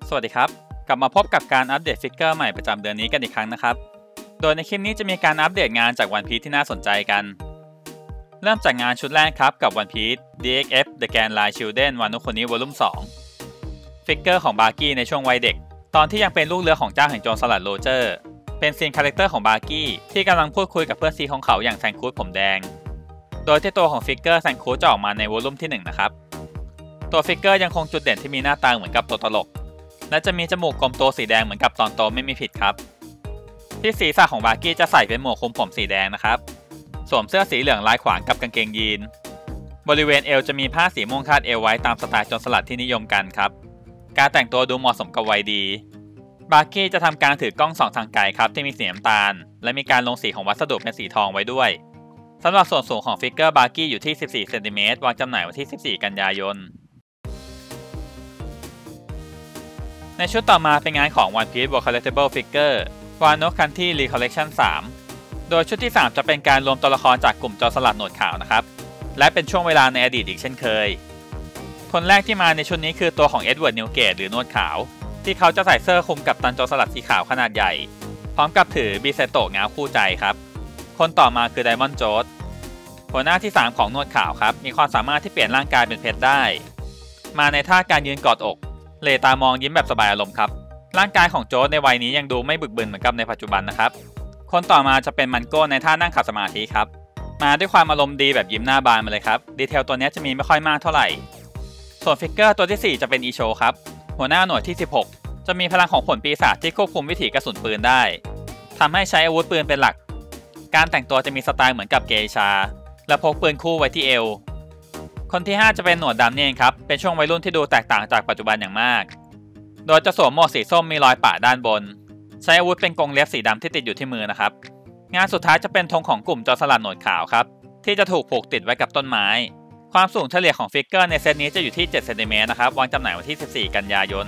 สวัสดีครับกลับมาพบกับการอัปเดตฟิกเกอร์ใหม่ประจำเดือนนี้กันอีกครั้งนะครับโดยในคลิปนี้จะมีการอัปเดตงานจากวันพีซที่น่าสนใจกันเริ่มจากงานชุดแรกครับกับวันพีซ DXF The Grand Line Children วานุโคนิ Volume 2ฟิกเกอร์ของบาร์กี้ในช่วงวัยเด็กตอนที่ยังเป็นลูกเรือของเจ้าแห่งโจรสลัดโรเจอร์เป็นซีนคาแรคเตอร์ของบาร์กี้ที่กำลังพูดคุยกับเพื่อนซีของเขาอย่างแซงคูดผมแดงโดยที่ตัวของฟิกเกอร์แซงคูดจะออกมาในวอลลุ่มที่1นะครับตัวฟิกเกอร์ยังคงจุดเด่นที่มีหน้าตาเหมือนกับตัวตลกและจะมีจมูกกลมโตสีแดงเหมือนกับตอนโตไม่มีผิดครับที่ศีรษะของบาร์กี้จะใส่เป็นหมวกคลุมผมสีแดงนะครับสวมเสื้อสีเหลืองลายขวางกับกางเกงยีนบริเวณเอวจะมีผ้าสีม่วงคาดเอวไว้ตามสไตล์โจรสลัดที่นิยมกันครับการแต่งตัวดูเหมาะสมกับวัยดีบาร์กี้จะทำการถือกล้องส่องทางไกลครับที่มีสีน้ำตาลและมีการลงสีของวัสดุเป็นสีทองไว้ด้วยสำหรับส่วนสูงของฟิกเกอร์บาร์กี้อยู่ที่14เซนติเมตรวางจำหน่ายวันที่14กันยายนในชุดต่อมาเป็นงานของ One Piece World Collectible Figure Wano Country Recollection 3 โดยชุดที่3จะเป็นการรวมตัวละครจากกลุ่มโจรสลัดหนวดขาวนะครับและเป็นช่วงเวลาในอดีตอีกเช่นเคยคนแรกที่มาในชุดนี้คือตัวของเอ็ดเวิร์ดนิวเกตหรือหนวดขาวที่เขาจะใส่เสื้อคลุมกับตันโจรสลัดสีขาวขนาดใหญ่พร้อมกับถือบิเซโตะง้าวคู่ใจครับคนต่อมาคือไดมอนด์โจสหัวหน้าที่3ของหนวดขาวครับมีความสามารถที่เปลี่ยนร่างกายเป็นเพชรได้มาในท่าการยืนกอดอกเลตามองยิ้มแบบสบายอารมณ์ครับร่างกายของโจ๊ตในวัยนี้ยังดูไม่บึกบึนเหมือนกับในปัจจุบันนะครับคนต่อมาจะเป็นมันโก้ในท่านั่งขัดสมาธิครับมาด้วยความอารมณ์ดีแบบยิ้มหน้าบานมาเลยครับดีเทลตัวนี้จะมีไม่ค่อยมากเท่าไหร่ส่วนฟิกเกอร์ตัวที่4จะเป็นอีโชครับหัวหน้าหน่วยที่16จะมีพลังของผลปีศาจที่ควบคุมวิถีกระสุนปืนได้ทำให้ใช้อาวุธปืนเป็นหลักการแต่งตัวจะมีสไตล์เหมือนกับเกชาและพกปืนคู่ไว้ที่เอวคนที่5จะเป็นหนวดดำนี่เองครับเป็นช่วงวัยรุ่นที่ดูแตกต่างจากปัจจุบันอย่างมากโดยจะสวมหมวกสีส้มมีรอยปะด้านบนใช้อาวุธเป็นกรงเล็บสีดำที่ติดอยู่ที่มือนะครับงานสุดท้ายจะเป็นธงของกลุ่มโจรสลัดหนวดขาวครับที่จะถูกผูกติดไว้กับต้นไม้ความสูงเฉลี่ยของฟิกเกอร์ในเซตนี้จะอยู่ที่7เซนติเมตรนะครับวางจำหน่ายวันที่14กันยายน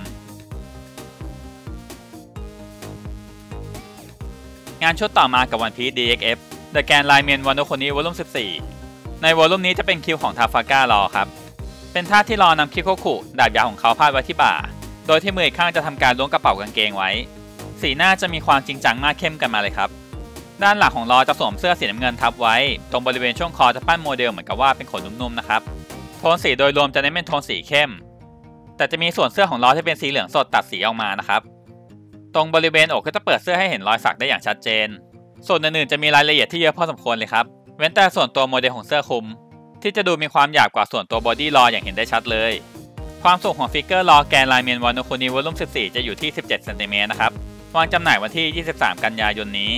งานชุดต่อมากับ One Piece DXF The Grand Line Wano Kuni Volume 14ในวอลลุ่มนี้จะเป็นคิวของทาฟาก้ารอครับเป็นท่าที่รอนำคิโคคุดาบยาวของเขาพาดไว้ที่บ่าโดยที่มืออีกข้างจะทำการล้วงกระเป๋ากางเกงไว้สีหน้าจะมีความจริงจังมากเข้มกันมาเลยครับด้านหลังของรอจะสวมเสื้อสีน้ำเงินทับไว้ตรงบริเวณช่วงคอจะปั้นโมเดลเหมือนกับว่าเป็นขนนุ่มๆนะครับโทนสีโดยรวมจะเน้นเป็นโทนสีเข้มแต่จะมีส่วนเสื้อของรอที่เป็นสีเหลืองสดตัดสีออกมานะครับตรงบริเวณอกก็จะเปิดเสื้อให้เห็นรอยสักได้อย่างชัดเจนส่วนอื่นๆจะมีรายละเอียดที่เยอะพอสมควรเลยครับเว้นแต่ส่วนตัวโมเดลของเสื้อคลุมที่จะดูมีความหยาบกว่าส่วนตัวบอดี้รออย่างเห็นได้ชัดเลยความสูงของฟิกเกอร์รอแกนไลเมนวานุคุนิวอลลุ่ม14จะอยู่ที่17เซนติเมตรนะครับวางจำหน่ายวันที่23กันยายนนี้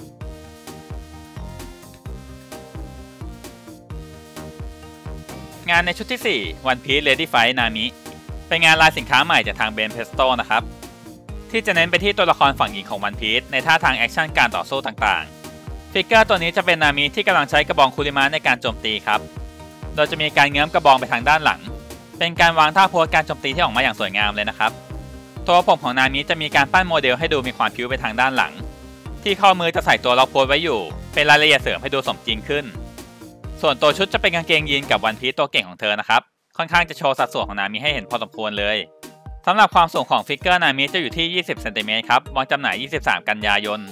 งานในชุดที่4 One Piece Lady Fight Nami เป็นงานลายสินค้าใหม่จากทางเบนเพสโตนะครับที่จะเน้นไปที่ตัวละครฝั่งหญิงของ One Piece ในท่าทางแอคชั่นการต่อสู้ต่างๆฟิกเกอร์ตัวนี้จะเป็นนามิที่กำลังใช้กระบองคุริมะในการโจมตีครับโดยจะมีการเงื้อมกระบองไปทางด้านหลังเป็นการวางท่าโพสการโจมตีที่ออกมาอย่างสวยงามเลยนะครับตัวผมของนามิจะมีการปั้นโมเดลให้ดูมีความพิ้วไปทางด้านหลังที่ข้อมือจะใส่ตัวล็อกโพสไว้อยู่เป็นรายละเอียดเสริมให้ดูสมจริงขึ้นส่วนตัวชุดจะเป็นกางเกงยีนกับวันพีซตัวเก่งของเธอนะครับค่อนข้างจะโชว์สัดส่วนของนามิให้เห็นพอสมควรเลยสำหรับความสูงของฟิกเกอร์นามิจะอยู่ที่20เซนติเมตรครับวางจำหน่าย23กันยายน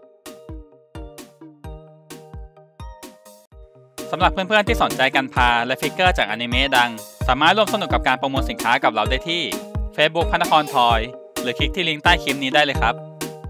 สำหรับเพื่อนๆที่สนใจการพาและฟิกเกอร์จากอนิเมะดังสามารถร่วมสนุกกับการประมูลสินค้ากับเราได้ที่ Facebook พระนครทอยหรือคลิกที่ลิงก์ใต้คลิปนี้ได้เลยครับ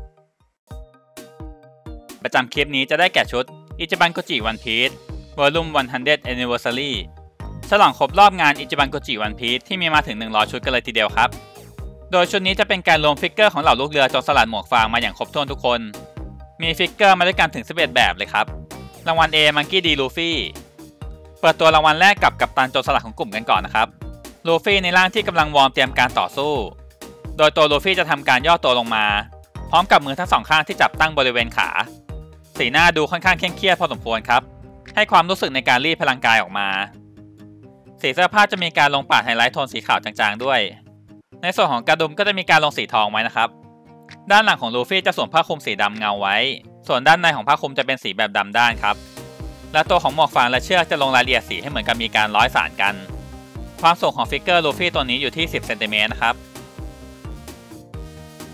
ประจำคลิปนี้จะได้แก่ชุดอิจิบันโกจิวันพีซ Volume 100 Anniversary ฉลองครบรอบงานอิจิบันโกจิวันพีซที่มีมาถึง100ชุดกันเลยทีเดียวครับโดยชุดนี้จะเป็นการรวมฟิกเกอร์ของเหล่าลูกเรือโจรสลัดหมวกฟางมาอย่างครบถ้วนทุกคนมีฟิกเกอร์มาด้วยกันถึง11แบบเลยครับรางวัล A มังกี้ดีลูฟี่เปิดตัวรางวัลแรกกับกัปตันโจรสลัดของกลุ่มกันก่อนนะครับลูฟี่ในร่างที่กำลังวอร์มเตรียมการต่อสู้โดยตัวลูฟี่จะทำการย่อตัวลงมาพร้อมกับมือทั้งสองข้างที่จับตั้งบริเวณขาสีหน้าดูค่อนข้างเคร่งเครียดพอสมควรครับให้ความรู้สึกในการรีดพลังกายออกมาสีเสื้อผ้าจะมีการลงปาดไฮไลท์โทนสีขาวจางๆด้วยในส่วนของกระดุมก็จะมีการลงสีทองไว้นะครับด้านหลังของลูฟี่จะสวมผ้าคลุมสีดำเงาไว้ส่วนด้านในของผ้าคลุมจะเป็นสีแบบดำด้านครับและตัวของหมวกฟางและเชือกจะลงรายละเอียดสีให้เหมือนกับมีการร้อยสานกันความสูงของฟิกเกอร์ลูฟี่ตัวนี้อยู่ที่10เซนติเมตรนะครับ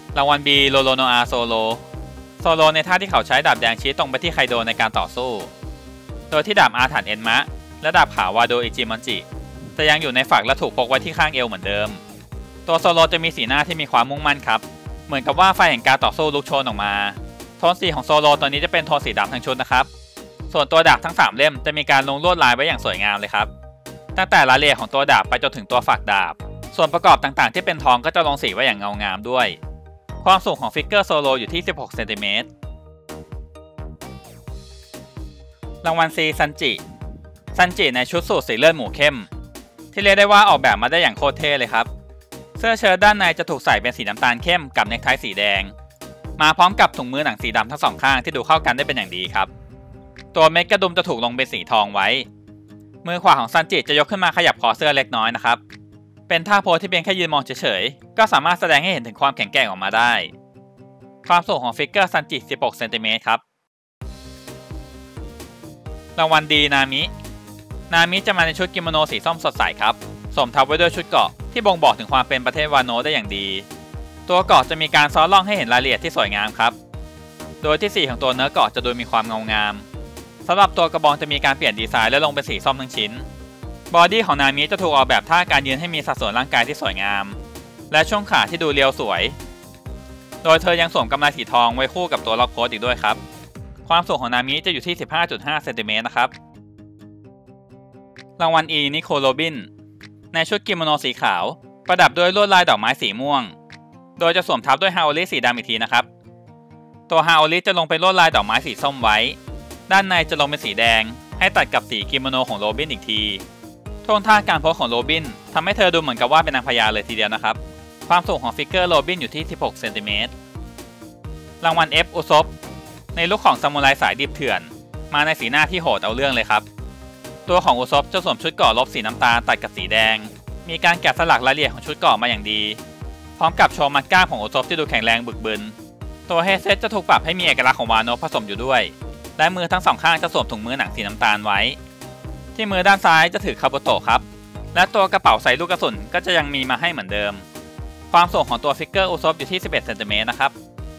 รางวัล B โลโลโนอาโซโลในท่าที่เขาใช้ดาบแดงชี้ตรงไปที่ไคโดในการต่อสู้โดยที่ดาบอาถรรพ์เอ็นมะและดาบขาววาโดอิจิมอนจิจะยังอยู่ในฝักและถูกพกไว้ที่ข้างเอวเหมือนเดิมตัวโซโลจะมีสีหน้าที่มีความมุ่งมั่นครับเหมือนกับว่าไฟแห่งการต่อสู้ลุกโชนออกมาโทนสีของโซโลตัวนี้จะเป็นโทนสีดำทั้งชุดนะครับส่วนตัวดาบทั้ง3เล่มจะมีการลงลวดลายไว้อย่างสวยงามเลยครับตั้งแต่รายละเอียดของตัวดาบไปจนถึงตัวฝักดาบส่วนประกอบต่างๆที่เป็นทองก็จะลงสีไว้อย่างเงางามด้วยความสูงของฟิกเกอร์โซโลอยู่ที่16เซนติเมตรรางวัล C ซันจิในชุดสูทสีเลือดหมูเข้มที่เรียกได้ว่าออกแบบมาได้อย่างโคตรเท่เลยครับเสื้อเชิ้ตด้านในจะถูกใส่เป็นสีน้ำตาลเข้มกับเนคไทสีแดงมาพร้อมกับถุงมือหนังสีดำทั้งสองข้างที่ดูเข้ากันได้เป็นอย่างดีครับตัวเม็ดกระดุมจะถูกลงเป็นสีทองไว้มือขวาของซันจิจะยกขึ้นมาขยับคอเสื้อเล็กน้อยนะครับเป็นท่าโพสที่เพียงแค่ยืนมองเฉยๆก็สามารถแสดงให้เห็นถึงความแข็งแกร่งออกมาได้ความสูงของฟิกเกอร์ซันจิ16เซนติเมตรครับรางวัลดีนามิจะมาในชุดกิโมโนสีส้มสดใสครับสวมทับไว้ด้วยชุดเกราะที่บ่งบอกถึงความเป็นประเทศวาโนะได้อย่างดีตัวเกราะจะมีการซ้อนล่องให้เห็นรายละเอียดที่สวยงามครับโดยที่สีของตัวเนื้อเกราะจะดูมีความเงางามสำหรับตัวกระบองจะมีการเปลี่ยนดีไซน์และลงเป็นสีส้มทั้งชิ้นบอดี้ของนามิจะถูกออกแบบท่าการยืนให้มีสัดส่วนร่างกายที่สวยงามและช่วงขาที่ดูเรียวสวยโดยเธอยังสวมกำไลสีทองไว้คู่กับตัวล็อกโพสอีกด้วยครับความสูงของนามิจะอยู่ที่ 15.5 เซนติเมตรนะครับรางวัล E นิโคลโรบินในชุดกิโมโนสีขาวประดับด้วยลวดลายดอกไม้สีม่วงโดยจะสวมทับด้วยฮาโอริสีดำอีกทีนะครับตัวฮาโอริจะลงเป็นลวดลายดอกไม้สีส้มไว้ด้านในจะลงเป็นสีแดงให้ตัดกับสีกิโมโนของโรบินอีกทีโทนท่าการโพสของโรบินทำให้เธอดูเหมือนกับว่าเป็นนางพญาเลยทีเดียวนะครับความสูงของฟิกเกอร์โรบินอยู่ที่16เซนติเมตรรางวัล F อุซบในลุคของซามูไรสายดิบเถื่อนมาในสีหน้าที่โหดเอาเรื่องเลยครับตัวของอุซบจะสวมชุดเกราะลบสีน้ำตาลตัดกับสีแดงมีการแกะสลักรายละเอียดของชุดเกราะมาอย่างดีพร้อมกับโชว์มัดกล้ามของอุซบที่ดูแข็งแรงบึกบึนตัวเฮดเซตจะถูกปรับให้มีเอกลักษณ์ของวาโนะผสมอยู่ด้วยและมือทั้งสองข้างจะสวมถุงมือหนังสีน้ำตาลไว้ที่มือด้านซ้ายจะถือคาบุโตะครับและตัวกระเป๋าใส่ลูกกระสุนก็จะยังมีมาให้เหมือนเดิมความสูงของตัวฟิกเกอร์อุซบอยู่ที่11เซนติเมตรนะครับ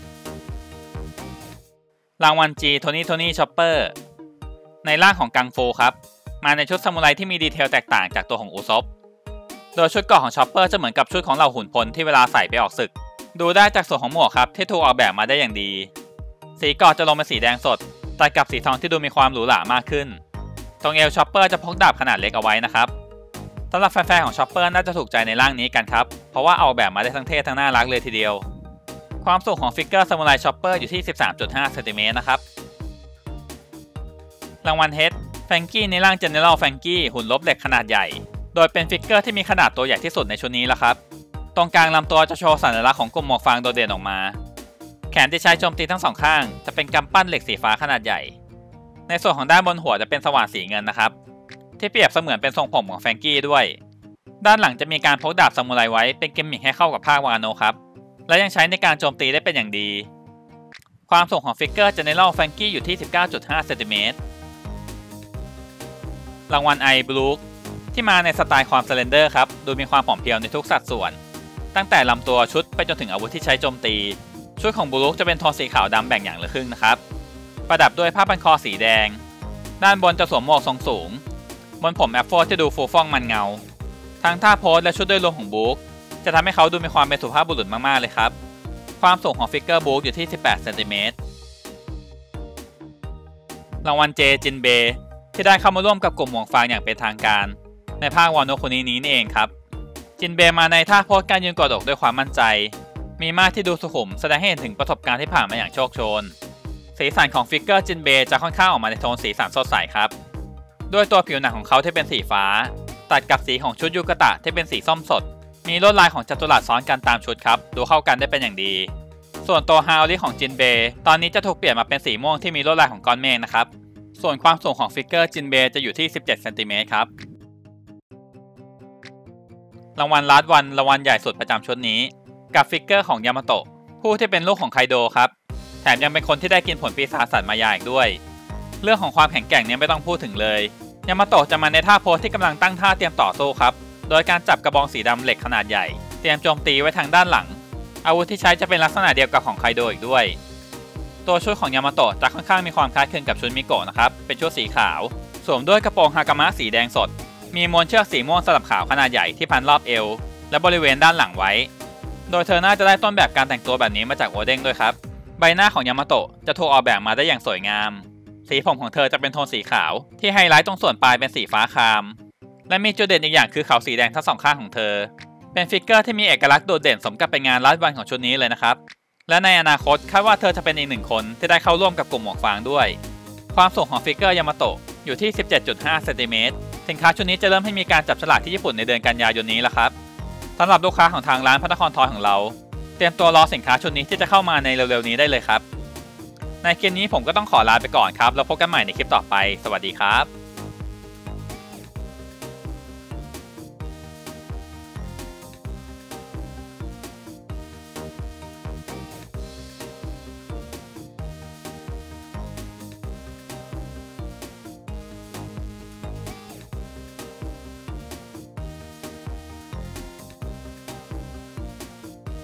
รางวัล G โทนี่ช็อปเปอร์ในร่างของกังฟูครับมาในชุดซามูไรที่มีดีเทลแตกต่างจากตัวของอุซบโดยชุดเกราะของช็อปเปอร์จะเหมือนกับชุดของเหล่าหุ่นพลที่เวลาใส่ไปออกศึกดูได้จากส่วนของหมวกครับที่ถูกออกแบบมาได้อย่างดีสีเกราะจะลงเป็นสีแดงสดตัดกับสีทองที่ดูมีความหรูหรามากขึ้นตรงเอวช็อปเปอร์จะพกดาบขนาดเล็กเอาไว้นะครับสำหรับแฟนๆของช็อปเปอร์น่าจะถูกใจในร่างนี้กันครับเพราะว่าออกแบบมาได้ทั้งเท่ทั้งน่ารักเลยทีเดียวความสูงของฟิกเกอร์ซามูไรช็อปเปอร์อยู่ที่ 13.5 เซนติเมตรนะครับรางวัล H แฟรงกี้ในร่าง General แฟรงกี้หุ่นลบเหล็กขนาดใหญ่โดยเป็นฟิกเกอร์ที่มีขนาดตัวใหญ่ที่สุดในชุดนี้แล้วครับตรงกลางลำตัวจะโชว์สัญลักษณ์ของกลุ่มหมวกฟางโดดเด่นออกมาแขนที่ใช้โจมตีทั้งสองข้างจะเป็นกำปั้นเหล็กสีฟ้าขนาดใหญ่ในส่วนของด้านบนหัวจะเป็นสว่านสีเงินนะครับที่เปรียบเสมือนเป็นทรงผมของแฟรงกี้ด้วยด้านหลังจะมีการพกดาบซามูไรไว้เป็นกิมมิคให้เข้ากับภาควาโนะครับและยังใช้ในการโจมตีได้เป็นอย่างดีความสูงของฟิกเกอร์ General แฟรงกี้อยู่ที่ 19.5 เซนติเมตรรางวัล I บลูคที่มาในสไตล์ความสเลนเดอร์ครับดูมีความผอมเพรียวในทุกสัดส่วนตั้งแต่ลำตัวชุดไปจนถึงอาวุธที่ใช้โจมตีชุดของบลูคจะเป็นโทนสีขาวดำแบ่งอย่างละครึ่งนะครับประดับด้วยผ้าพันคอสีแดงด้านบนจะสวมหมวกทรงสูงบนผมแอปโฟที่ดูฟูฟ่องมันเงาทั้งท่าโพสและชุดโดยรวมของบลูคจะทำให้เขาดูมีความเป็นสุภาพบุรุษมากๆเลยครับความสูงของฟิกเกอร์บลูคอยู่ที่18เซนติเมตรรางวัล J จินเบที่ได้เข้ามาร่วมกับกลุ่มหมวกฟางอย่างเป็นทางการในภาควาโนะคุนินี้นี่เองครับจินเบมาในท่าโพสการยืนกอดอกด้วยความมั่นใจมีมาที่ดูสุขุมแสดงให้เห็นถึงประสบการณ์ที่ผ่านมาอย่างโชคโชนสีสันของฟิกเกอร์จินเบจะค่อนข้างออกมาในโทนสีสันสดใสครับด้วยตัวผิวหนังของเขาที่เป็นสีฟ้าตัดกับสีของชุดยูกะตะที่เป็นสีส้มสดมีลวดลายของจัตุรัสซ้อนกันตามชุดครับดูเข้ากันได้เป็นอย่างดีส่วนตัวฮาโอริของจินเบตอนนี้จะถูกเปลี่ยนมาเป็นสีม่วงที่มีลวดลายของก้อนเมฆนะครับส่วนความสูงของฟิกเกอร์จินเบจะอยู่ที่17เซนติเมตรครับรางวัลลาสวันรางวัลใหญ่สุดประจำชุดนี้กับฟิกเกอร์ของยามาโตะผู้ที่เป็นลูกของไคโดครับแถมยังเป็นคนที่ได้กินผลปีศาจสัตว์มายาอีกด้วยเรื่องของความแข็งแกร่งเนี่ยไม่ต้องพูดถึงเลยยามาโตะจะมาในท่าโพสที่กำลังตั้งท่าเตรียมต่อสู้ครับโดยการจับกระบองสีดำเหล็กขนาดใหญ่เตรียมโจมตีไว้ทางด้านหลังอาวุธที่ใช้จะเป็นลักษณะเดียวกับของไคโดอีกด้วยตัวชุดของยามาโตะจะค่อนข้างมีความคล้ายคลึงกับชุดมิโกะนะครับเป็นชุดสีขาวสวมด้วยกระโปรงฮากามะสีแดงสดมีมวนเชือกสีม่วงสลับขาวขนาดใหญ่ที่พันรอบเอวและบริเวณด้านหลังไว้โดยเธอน่าจะได้ต้นแบบการแต่งตัวแบบนี้มาจากโอเด้งด้วยครับใบหน้าของยามาโตะจะถูกออกแบบมาได้อย่างสวยงามสีผมของเธอจะเป็นโทนสีขาวที่ไฮไลท์ตรงส่วนปลายเป็นสีฟ้าครามและมีจุดเด่นอีกอย่างคือเขาสีแดงทั้งสองข้างของเธอเป็นฟิกเกอร์ที่มีเอกลักษณ์โดดเด่นสมกับเป็นงานลัดวันของชุดนี้เลยนะครับและในอนาคตคาดว่าเธอจะเป็นอีกหนึ่งคนที่ได้เข้าร่วมกับกลุ่มหมวกฟางด้วยความสูงของฟิกเกอร์ยามาโตะอยู่ที่ 17.5 เซนติเมตรสินค้าชุดนี้จะเริ่มให้มีการจับฉลากที่ญี่ปุ่นในเดือนกันยายนนี้แล้วครับสำหรับลูกค้าของทางร้านพระนครทอยของเราเตรียมตัวรอสินค้าชุดนี้ที่จะเข้ามาในเร็วๆนี้ได้เลยครับในคลิปนี้ผมก็ต้องขอลาไปก่อนครับแล้วพบกันใหม่ในคลิปต่อไปสวัสดีครับ